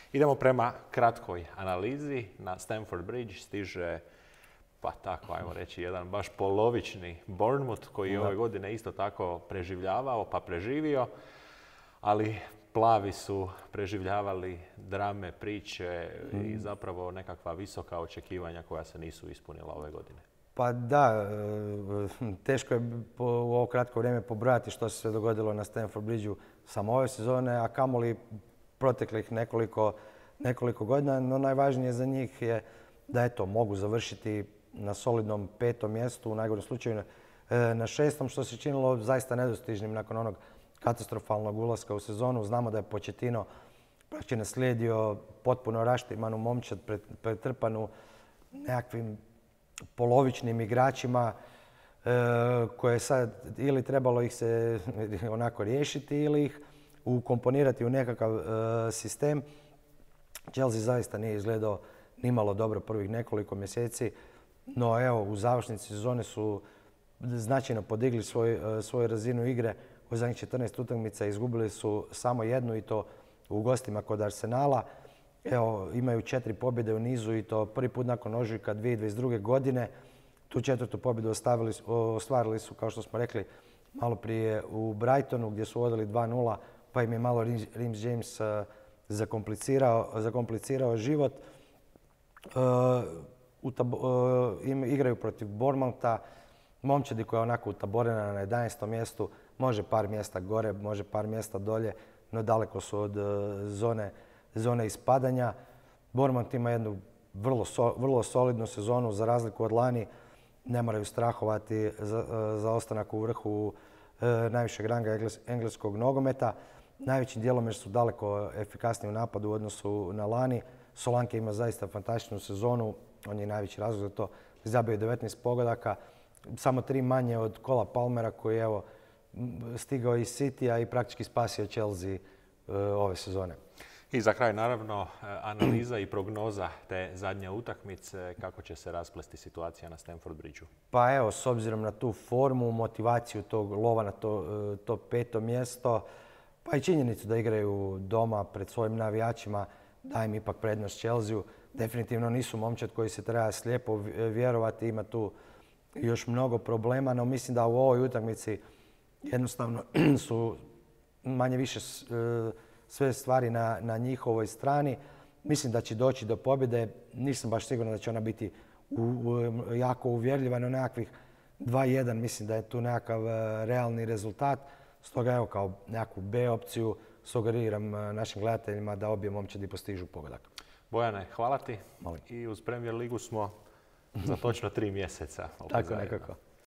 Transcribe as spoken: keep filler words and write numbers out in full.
Idemo prema kratkoj analizi. Na Stamford Bridge stiže, pa tako ajmo reći, jedan baš polovični Bournemouth koji je ove godine isto tako preživljavao pa preživio, ali plavi su preživljavali drame, priče i zapravo nekakva visoka očekivanja koja se nisu ispunila ove godine. Pa da, teško je u ovo kratko vrijeme pobrojati što se dogodilo na Stamford Bridgeu samo ove sezone, a kamoli proteklih nekoliko, nekoliko godina. No najvažnije za njih je da eto, mogu završiti na solidnom petom mjestu, u najgorem slučaju na šestom, što se činilo zaista nedostižnim nakon onog katastrofalnog ulaska u sezonu. Znamo da je Pochettino praktično naslijedio potpuno raštimanu momčad pretrpanu nekakvim polovičnim igračima e, koje sad ili trebalo ih se onako riješiti ili ih ukomponirati u nekakav e, sistem. Chelsea zaista nije izgledao nimalo dobro prvih nekoliko mjeseci, no evo u završnici sezone su značajno podigli svoj, svoju razinu igre. U zadnjih četrnaest utakmica izgubili su samo jednu i to u gostima kod Arsenala. Evo, imaju četiri pobjede u nizu i to prvi put nakon ožujka dvije tisuće dvadeset druge. godine. Tu četvrtu pobjedu ostavili, ostvarili su, kao što smo rekli, malo prije u Brightonu gdje su vodili dva nula, pa im je malo Reece James zakomplicirao, zakomplicirao život. Uh, uh, igraju protiv Bournemoutha, momčadi koja je onako utaborena na jedanaestom mjestu, može par mjesta gore, može par mjesta dolje, no daleko su od uh, zone, zone ispadanja. Bournemouth ima jednu vrlo, so, vrlo solidnu sezonu, za razliku od lani. Ne moraju strahovati za, uh, za ostanak u vrhu uh, najvišeg ranga engles, engleskog nogometa. Najvećim dijelom jer su daleko efikasniji u napadu u odnosu na lani. Solanke ima zaista fantastičnu sezonu, on je najveći razlog za to. Zabio devetnaest pogodaka, samo tri manje od Cola Palmera koji je evo, stigao iz Citya i praktički spasio Chelsea uh, ove sezone. I za kraj naravno analiza i prognoza te zadnje utakmice, kako će se rasplesti situacija na Stamford Bridgeu. Pa evo, s obzirom na tu formu, motivaciju tog lova na to, to peto mjesto, pa i činjenicu da igraju doma pred svojim navijačima, daje im ipak prednost Chelsea. Definitivno nisu momčad koji se treba slijepo vjerovati, ima tu još mnogo problema, no mislim da u ovoj utakmici jednostavno su manje više sve stvari na, na njihovoj strani. Mislim da će doći do pobjede, nisam baš siguran da će ona biti u, u, jako uvjerljiva, no nekakvih dva jedan mislim da je tu nekakav realni rezultat. Stoga evo kao nekakvu B opciju sugeriram našim gledateljima da obje momčadi postižu pogodak. Bojane, hvala ti. Molim. I uz Premier ligu smo za točno tri mjeseca. Tako nekako.